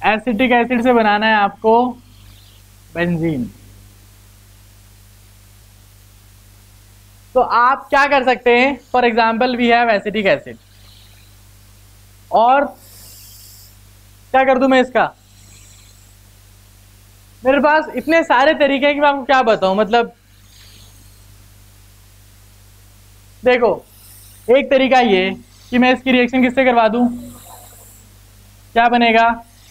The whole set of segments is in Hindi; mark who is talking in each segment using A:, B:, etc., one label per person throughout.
A: एसिटिक एसिड से बनाना है आपको बेंजीन। तो आप क्या कर सकते हैं, for example we have acetic acid, और क्या कर दूं मैं इसका, मेरे पास इतने सारे तरीके हैं कि मैं आपको क्या बताऊं। मतलब देखो, एक तरीका ये कि मैं इसकी रिएक्शन किससे करवा दूं, क्या बनेगा,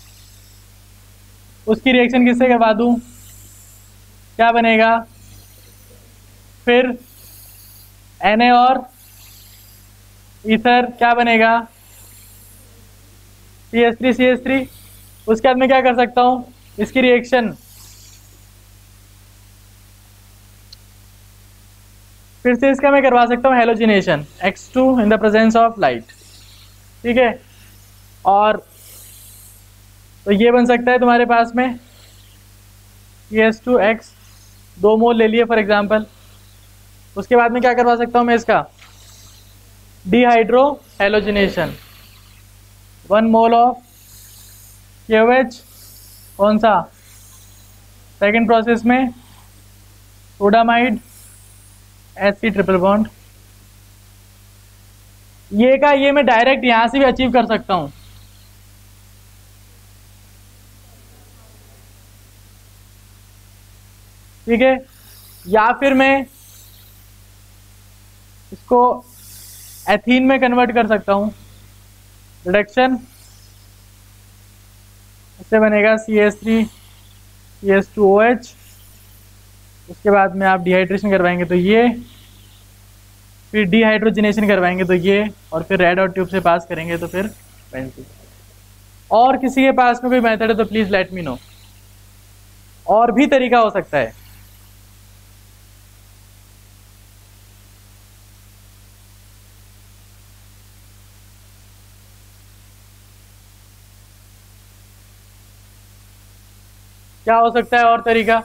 A: उसकी रिएक्शन किससे करवा दूं, क्या बनेगा, फिर Na और ईथर क्या बनेगा, CH3 उसके बाद मैं क्या कर सकता हूं, इसकी रिएक्शन फिर से इसका मैं करवा सकता हूं halogenation, X2 in the presence of light, ठीक है। और तो ये बन सकता है तुम्हारे पास में CH2X 2 मोल ले लिए फॉर एग्जांपल। उसके बाद में क्या करवा सकता हूं मैं इसका dehydrohalogenation, 1 mole of KOH, कौन सा, सेकेंड प्रोसेस में सोडामाइड Sp ट्रिपल बॉन्ड। ये का ये मैं डायरेक्ट यहां से भी अचीव कर सकता हूं, ठीक है। या फिर मैं इसको एथीन में कन्वर्ट कर सकता हूं, रिडक्शन, इससे बनेगा CH3 CH2OH। उसके बाद में आप डिहाइड्रेशन करवाएंगे तो ये, फिर डिहाइड्रोजनेशन करवाएंगे तो ये, और फिर रेड और ट्यूब से पास करेंगे तो फिर बेंजीन। और किसी के पास में कोई मेथड है तो प्लीज लेट मी नो, और भी तरीका हो सकता है। क्या हो सकता है और तरीका,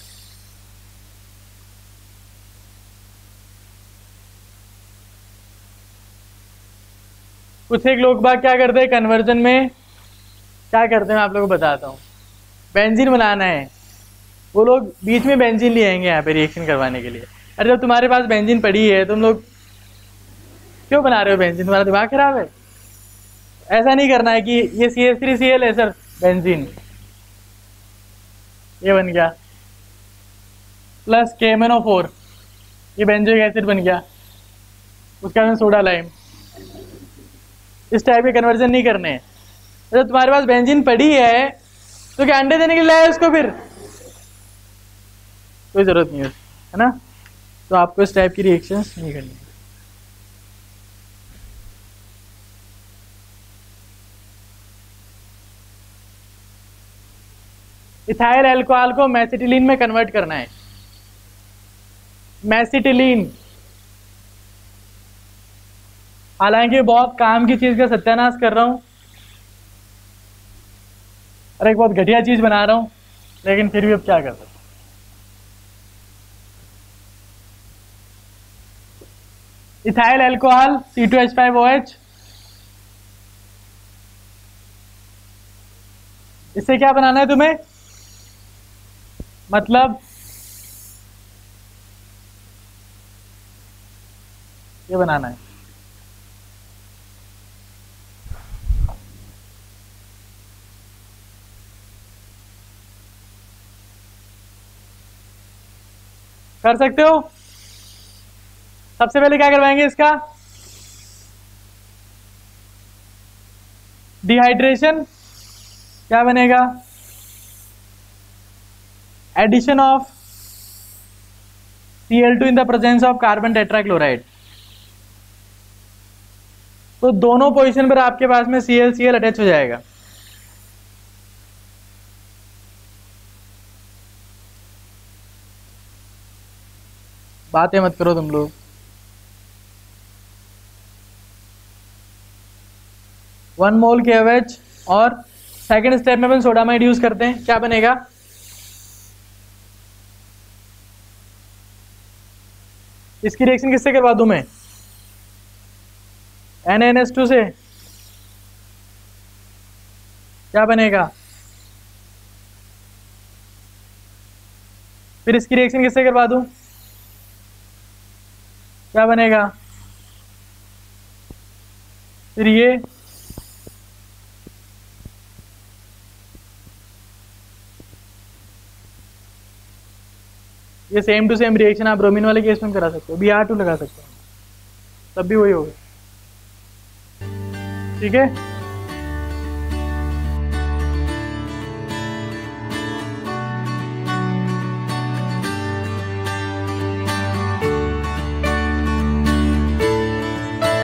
A: कुछ एक लोग बाग क्या करते हैं कन्वर्जन में, क्या करते हैं मैं आप लोगों को बताता हूँ। बेंजीन बनाना है, वो लोग बीच में बेंजीन ले आएंगे यहाँ पे रिएक्शन करवाने के लिए। अरे जब तुम्हारे पास बेंजीन पड़ी है, तुम लोग क्यों बना रहे हो बेंजीन, तुम्हारा दिमाग खराब है। ऐसा नहीं करना है कि ये CH3Cl है सर बेंजीन, ये बन गया, प्लस KMnO4, ये बेंजोइक एसिड बन गया, उसका में सोडा लाइम। इस टाइप के कन्वर्जन नहीं करने हैं। जब तुम्हारे पास बेंजीन पड़ी है तो क्या अंडे देने के लिए लाया उसको, फिर कोई जरूरत नहीं है ना। तो आपको इस टाइप की रिएक्शंस नहीं करनी है। इथाइल अल्कोहल को मैसिटिलीन में कन्वर्ट करना है, मैसिटिलीन। हालांकि बहुत काम की चीज का सत्यानाश कर रहा हूं और एक बहुत घटिया चीज बना रहा हूं, लेकिन फिर भी अब क्या कर सकते। इथाइल अल्कोहल C2H5OH, इससे क्या बनाना है तुम्हें, मतलब ये बनाना है। कर सकते हो। सबसे पहले क्या करवाएंगे इसका डिहाइड्रेशन, क्या बनेगा, addition of Cl2 in the presence of carbon tetrachloride. तो दोनों पोजीशन पर आपके पास में Cl अटैच हो जाएगा। बातें मत करो तुम लोग। 1 मोल KOH, और सेकेंड स्टेप में अपन सोडामाइड यूज करते हैं, क्या बनेगा, इसकी रिएक्शन किससे करवा दूं मैं, NaNH2 से, क्या बनेगा फिर इसकी रिएक्शन किससे करवा दूं, क्या बनेगा, फिर ये सेम टू सेम रिएक्शन आप ब्रोमीन वाले केस में करा सकते हो, Br2 लगा सकते हो, तब भी वही होगा। ठीक है।